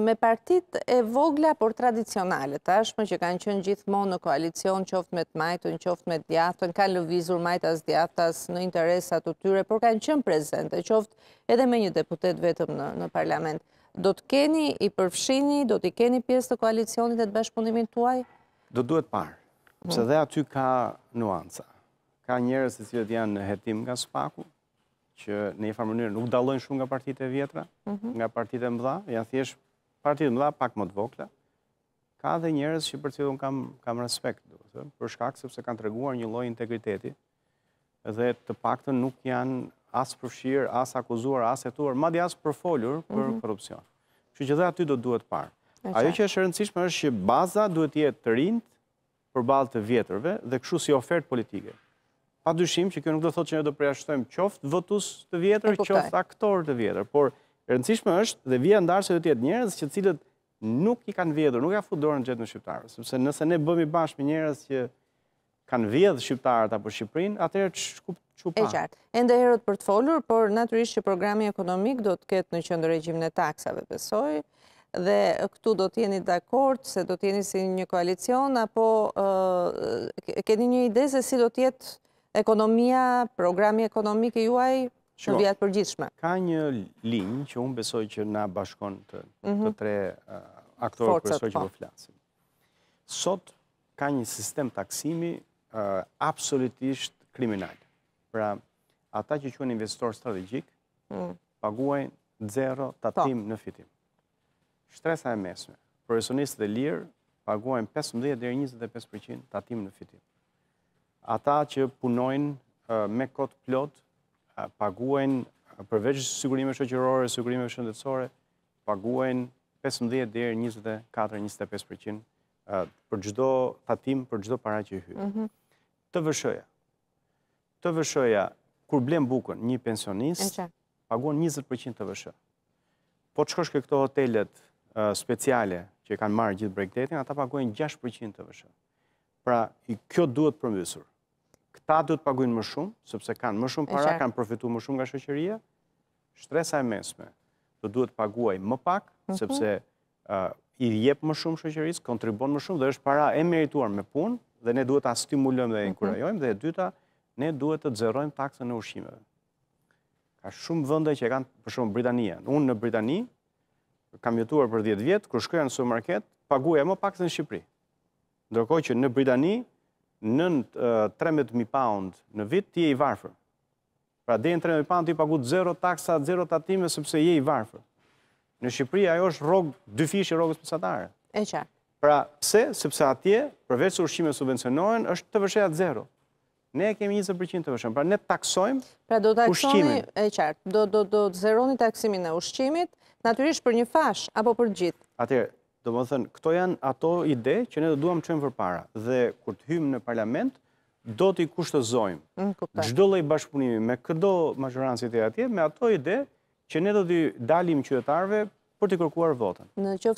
me partit e vogla por tradicionale, tashmë që kanë qenë gjithmonë në koalicion, qoftë me të majtën, qoftë me të djatën, kanë lëvizur majtas djatas në interesat të tyre, por kanë qenë prezente, qoftë edhe me një deputet vetëm në parlament. Do të keni i përfshini, do të keni pjesë të koalicionit e të bashkëpunimit tuaj? Do duhet parë, pse dhe aty ka nuanca. Ka njerëz të cilët janë në hetim nga SPAK-u, që në një farë mënyrë nuk dallojnë shumë nga partitë e vjetra, nga partitë e mëdha, janë thjesht partitë e mëdha pak më të vogla. Ka dhe njerëz që për cilën kam respekt, për shkak sepse kanë treguar një lloj integriteti dhe të paktën nuk janë as përfshirë, as akuzuar, as hetuar, madje as përfolur për korrupsion. Kështu që dhe aty do duhet parë. Ajo që është e rëndësishme është që baza duhet jetë të rinjt përballë të vjetërve dhe kështu si ofertë politike. Pa dyshim që kjo nuk do thotë që ne do përjashtojmë qoftë votus të vjetër, qoftë aktorë të vjetër, por e rëndësishme është dhe vija ndarëse do të jetë njerëz që cilët nuk i kanë vjedhur, nuk ja fut dorën në xhep në shqiptarë, sepse nëse ne bëhemi bashkë me njerëz që kanë vjedhur shqiptarët apo Shqipërinë, atëherë çu pa. E qartë. Ende herët për të folur, por natyrisht që programi ekonomik do të ketë në qendër regjimin e taksave, besoj, dhe këtu do të jeni dakord se do të jeni si një koalicion apo keni një ide se si do të jetë ekonomia, programi ekonomik i juaj në vijat përgjithshme? Ka një linjë që unë besoj që na bashkon të tre aktorë kryesor që po flasim. Sot ka një sistem taksimi absolutisht kriminal. Pra, ata që quhen investitor strategjik paguajnë 0 tatim në fitim. Shtresa e mesme, profesionistët e lirë paguajnë 15 deri 25% tatim në fitim. Ata që punojnë me kod plot, paguajnë përveç sigurimeve shoqërore, sigurimeve shëndetësore, paguajnë 15 deri 24-25% për çdo tatim, për çdo para që hyj. TVSH-ja, kur blen bukën një pensionist, paguan 20% TVSH. Po të shkosh ke këto hotelet speciale që kanë marrë gjithë bregdetin, ata paguajnë 6% TVSH. Pra, kjo duhet përmbysur. Këta duhet paguajnë më shumë, sepse kanë më shumë para, kanë përfituar më shumë nga shoqëria. Shtresa e mesme do duhet paguaj më pak, sepse i jep më shumë shoqërisë, kontribon më shumë dhe është para e merituar me punë dhe ne duhet ta stimulojmë dhe inkurajojmë dhe e dyta, ne duhet të zerojmë taksën e ushqimeve. Ka shumë vende që kanë, për shembull Britania. Unë në Britani kam jetuar për 10 vjet, kur shkoja në supermarket, paguaja më pak se në Shqipëri. Ndërkohë që në Britani, nën 13.000 pound në vit, ti je i varfër. Pra deri në 13.000 pound ti paguat 0 taksa, 0 tatime sepse je i varfër. Në Shqipëri ajo është rrogë, dy fishi rrogës mesatare. E qartë. Pra pse? Sepse atje, përveç se ushqimet subvencionohen, është TVSH-ja 0. Ne kemi 20% TVSH, pra ne taksojmë ushqimin. Pra do taksoni, e qartë, do të zeroni taksimin e ushqimit, natyrisht për një fash apo për gjithë. Atëherë, do më thënë, këto janë ato ide që ne do duam të çojmë përpara dhe kur të hymë në parlament, do t'i kushtozojmë çdo lloj bashkëpunimi me çdo majorancë të atje me ato ide që ne do t'i dalim qytetarëve për t'i kërkuar votën.